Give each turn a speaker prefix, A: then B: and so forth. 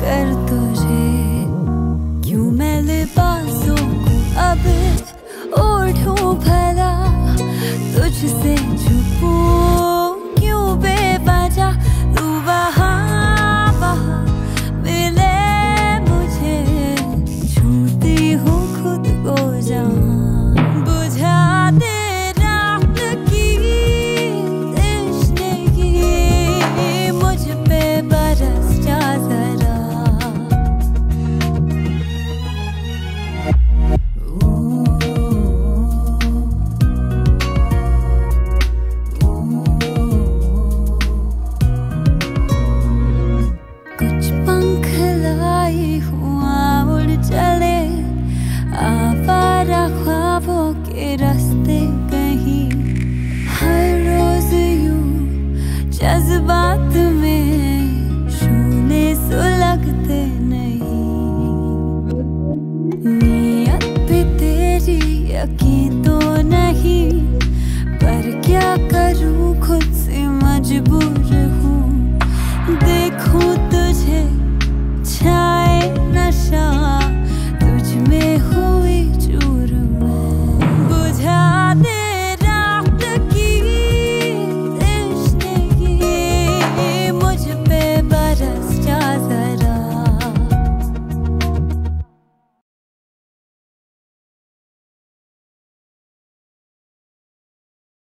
A: कर तुझे, क्यों मैं लिबासों को अब ओढ़ूं भला, तुझसे छुपूं क्यों बेवजह, तू वहाँ वहाँ मिले मुझे, छूती हूँ खुद को जहाँ, बुझा दे रात की तृष्णे की, मुझ पे बरस जा जरा। कुछ पंख लाई हुआ उड़ चले, आवारा ख्वाबों के रास्ते कहीं, हर रोज यूं जज्बात में शूले सुलगते नहीं, नीयत भी तेरी यकीन